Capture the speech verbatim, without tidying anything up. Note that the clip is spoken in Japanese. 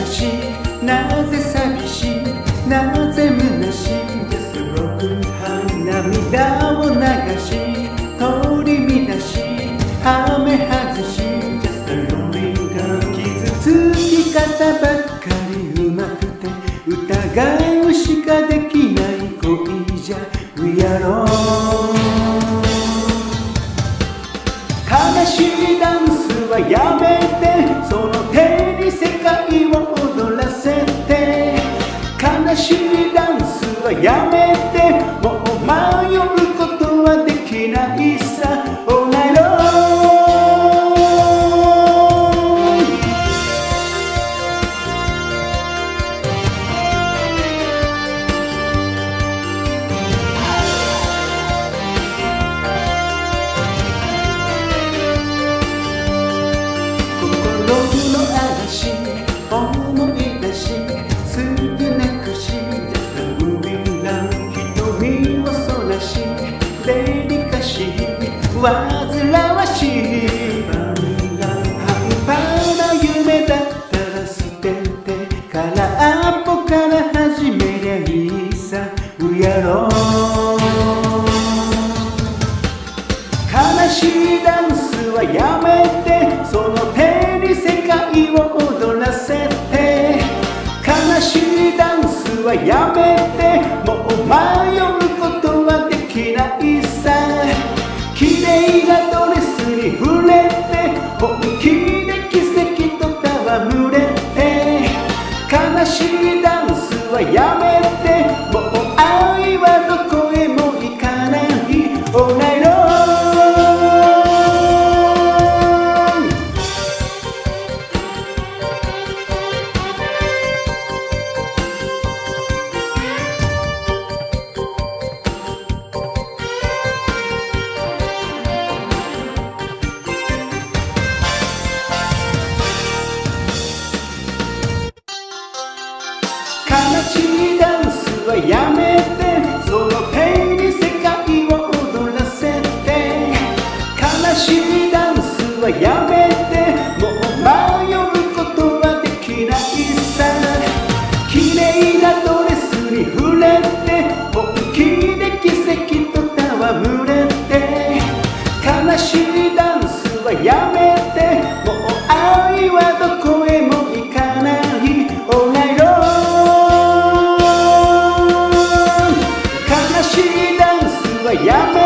しいなぜ寂しいなぜ虚しい涙を流し取り乱しはめ外し傷つき方ばっかりうまくて疑うしかできない恋じゃ We are alone 悲しいダンスはやめてその手に世界を踊らせて悲しいダンスはやめてもう迷うことはできないさ All night long 心の嵐思い出しすぐなくし瞳をそらしデリカシー煩わしい半端な夢だったら捨てて空っぽから始めりゃいいさ We are alone 悲しいダンスはやめてその手に世界を踊らせて悲しいダンスはやめてもう迷うことはできないさ綺麗なドレスに触れて本気で奇跡と戯れて悲しいダンスはやめてもう愛はどこへも行かない All night long悲しいダンスはやめてその手に世界を踊らせて悲しいダンスはやめてもう迷うことはできないさ綺麗なドレスに触れて本気で奇跡と戯れて悲しいダンスはやめてもう愛はどこへも行かない All night long悲しいダンスはやめ